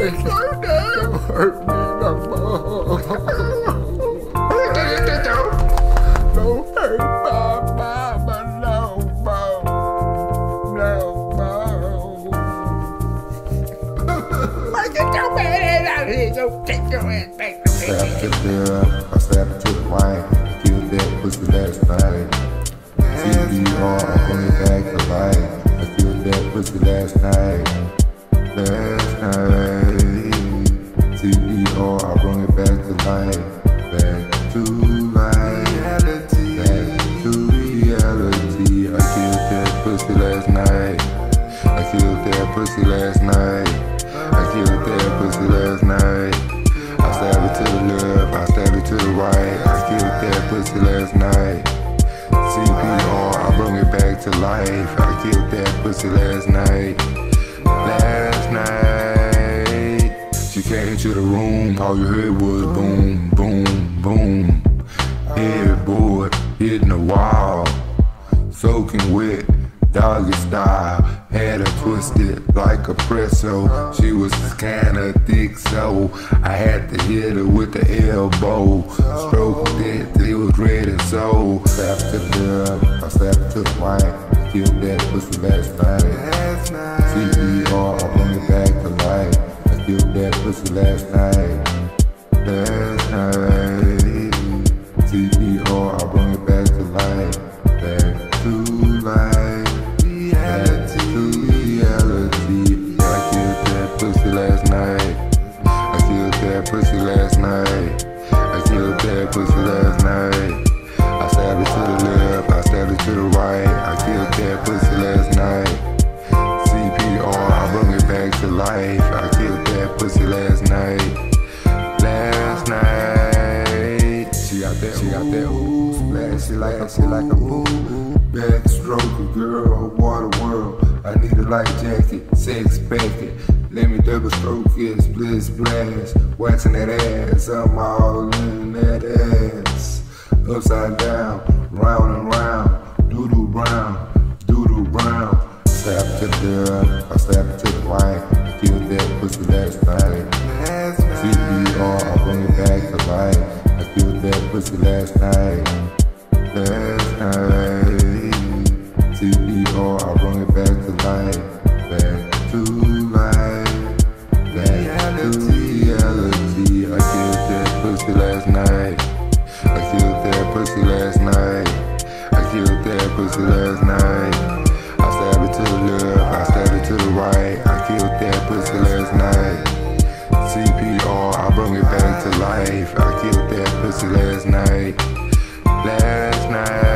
Don't hurt me no more. Don't hurt my mama no more. No more. Why get your bad ass out here? Don't take your ass back to me. Stabbed to the I stabbed to the wife. Killed that pussy last night. CBR, I'm bringing back to life. I killed that pussy last night. Last night. CBR, I bring it back to life. Back to life. Reality. Back to reality. I killed that pussy last night. I killed that pussy last night. I killed that pussy last night. I stabbed it to the left, I stabbed it to the right. I killed that pussy last night. CPR, I bring it back to life. I killed that pussy last night. Last night. She came into the room, all you heard was boom, boom, boom. Headboard hitting the wall, soaking wet, doggy style. Had her twisted like a presso. She was kinda thick, so I had to hit her with the elbow. Stroked it till it was ready, so stabbed to the left, I stabbed to the right. Killed that pussy last night. CPR, I bring it back to life. I killed that pussy last night. Last night. CPR, I bring it back to life. Back to life. Reality. I killed that pussy last night. I killed that pussy last night. I killed that pussy last night. I stabbed it to the left, I stabbed it to the right. I killed that pussy last night. CPR, I bring it back to life. I killed that pussy last night. Last night. She got that ooh, splash, she like a boo. Backstroke, girl, water world. I need a light jacket, sex packet. Let me double stroke it, split splash. Waxing that ass, I'm all in that ass. Upside down, round and round, doodle brown, doodle brown. Stabbed to the left, I stabbed to the right. I killed that pussy last night. CBR, I bring it back to life. I killed that pussy last night. Last night. CBR, I bring it back to life. Back to life. Back to reality. I killed that pussy last night. I killed that pussy last night. I killed that pussy last night. I stabbed it to the left, I stabbed it to the right. I killed that pussy last night. CPR, I bring it back to life. I killed that pussy last night. Last night.